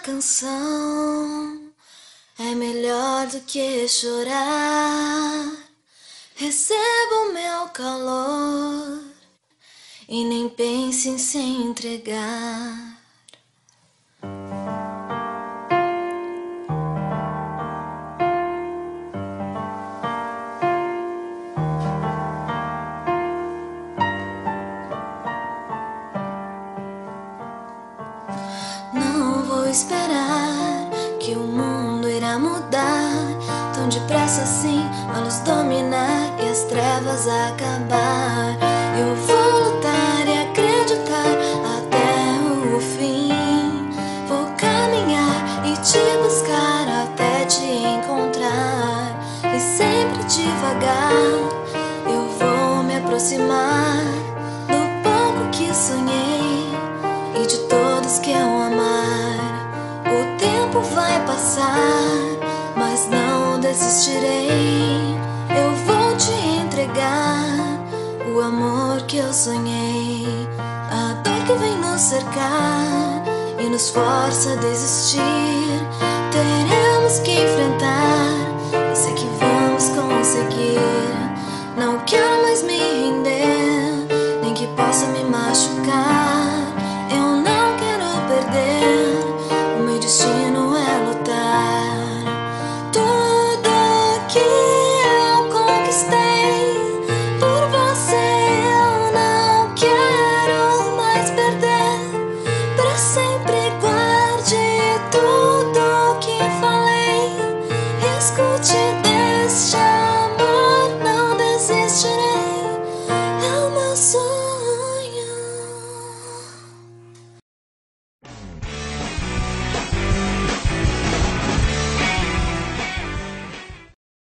canção é melhor do que chorar. Receba o meu calor e nem pense em se entregar. Não vou esperar que o mundo irá mudar tão depressa assim, a luz dominar e as trevas acabar. Eu vou lutar e acreditar até o fim. Vou caminhar e te buscar até te encontrar. E sempre devagar eu vou me aproximar do pouco que sonhei e de todos que eu amar. O tempo vai passar, mas não desistirei. Eu vou te entregar o amor que eu sonhei. A dor que vem nos cercar e nos força a desistir, teremos que enfrentar. Eu sei que vamos conseguir. Não quero mais me render, nem que possa me machucar.